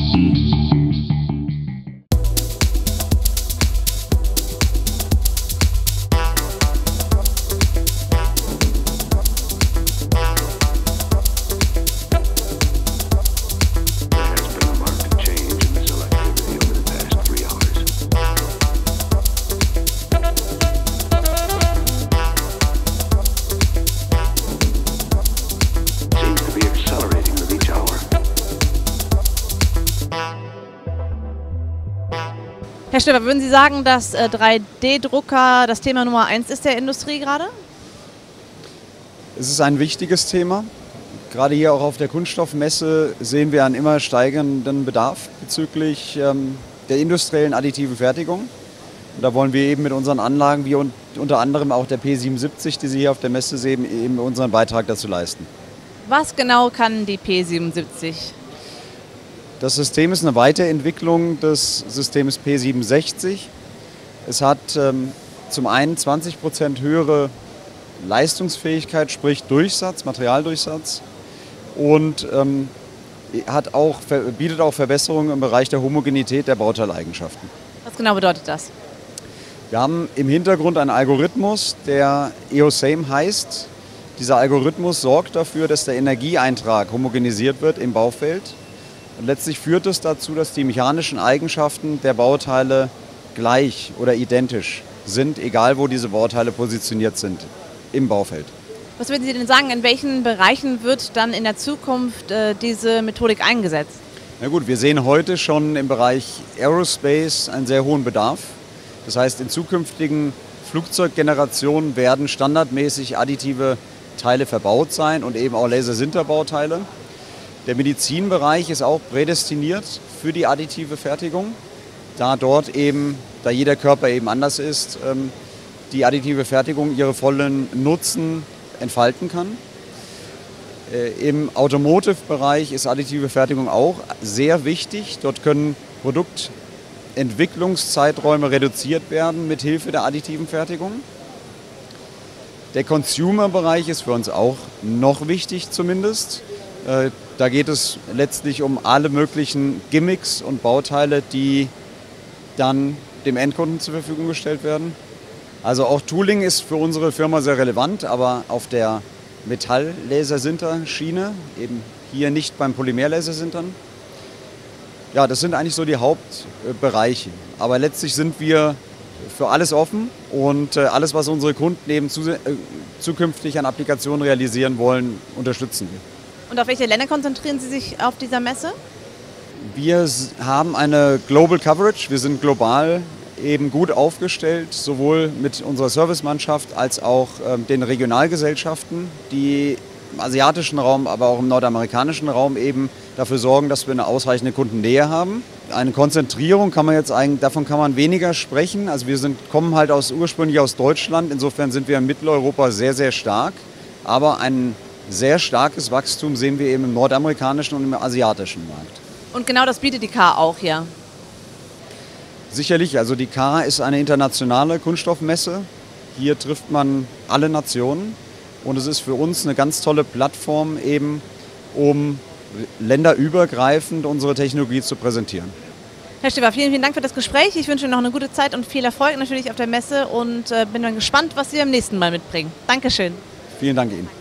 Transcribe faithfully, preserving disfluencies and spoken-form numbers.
Herr Stöber, würden Sie sagen, dass drei D Drucker das Thema Nummer eins ist der Industrie gerade? Es ist ein wichtiges Thema. Gerade hier auch auf der Kunststoffmesse sehen wir einen immer steigenden Bedarf bezüglich ähm, der industriellen additiven Fertigung. Und da wollen wir eben mit unseren Anlagen, wie un unter anderem auch der P siebenundsiebzig, die Sie hier auf der Messe sehen, eben unseren Beitrag dazu leisten. Was genau kann die P siebenundsiebzig? Das System ist eine Weiterentwicklung des Systems P siebenundsechzig. Es hat ähm, zum einen zwanzig Prozent höhere Leistungsfähigkeit, sprich Durchsatz, Materialdurchsatz, und ähm, hat auch, bietet auch Verbesserungen im Bereich der Homogenität der Bauteileigenschaften. Was genau bedeutet das? Wir haben im Hintergrund einen Algorithmus, der EOSAME heißt. Dieser Algorithmus sorgt dafür, dass der Energieeintrag homogenisiert wird im Baufeld. Und letztlich führt es dazu, dass die mechanischen Eigenschaften der Bauteile gleich oder identisch sind, egal wo diese Bauteile positioniert sind im Baufeld. Was würden Sie denn sagen, in welchen Bereichen wird dann in der Zukunft äh, diese Methodik eingesetzt? Na gut, wir sehen heute schon im Bereich Aerospace einen sehr hohen Bedarf. Das heißt, in zukünftigen Flugzeuggenerationen werden standardmäßig additive Teile verbaut sein und eben auch Lasersinterbauteile. Der Medizinbereich ist auch prädestiniert für die additive Fertigung, da dort eben, da jeder Körper eben anders ist, die additive Fertigung ihre vollen Nutzen entfalten kann. Im Automotive-Bereich ist additive Fertigung auch sehr wichtig. Dort können Produktentwicklungszeiträume reduziert werden mit Hilfe der additiven Fertigung. Der Consumer-Bereich ist für uns auch noch wichtig zumindest. Da geht es letztlich um alle möglichen Gimmicks und Bauteile, die dann dem Endkunden zur Verfügung gestellt werden. Also auch Tooling ist für unsere Firma sehr relevant, aber auf der Metall-Lasersinter-Schiene, eben hier nicht beim Polymer-Lasersintern. Ja, das sind eigentlich so die Hauptbereiche. Aber letztlich sind wir für alles offen und alles, was unsere Kunden eben zukünftig an Applikationen realisieren wollen, unterstützen wir. Und auf welche Länder konzentrieren Sie sich auf dieser Messe? Wir haben eine Global Coverage. Wir sind global eben gut aufgestellt, sowohl mit unserer Servicemannschaft als auch äh, den Regionalgesellschaften, die im asiatischen Raum, aber auch im nordamerikanischen Raum eben dafür sorgen, dass wir eine ausreichende Kundennähe haben. Eine Konzentrierung kann man jetzt eigentlich, davon kann man weniger sprechen. Also wir sind, kommen halt aus, ursprünglich aus Deutschland. Insofern sind wir in Mitteleuropa sehr, sehr stark. Aber ein sehr starkes Wachstum sehen wir eben im nordamerikanischen und im asiatischen Markt. Und genau das bietet die K A auch hier? Sicherlich, also die K A ist eine internationale Kunststoffmesse. Hier trifft man alle Nationen und es ist für uns eine ganz tolle Plattform, eben um länderübergreifend unsere Technologie zu präsentieren. Herr Stöber, vielen, vielen Dank für das Gespräch. Ich wünsche Ihnen noch eine gute Zeit und viel Erfolg natürlich auf der Messe und äh, bin dann gespannt, was Sie beim nächsten Mal mitbringen. Dankeschön. Vielen Dank Ihnen.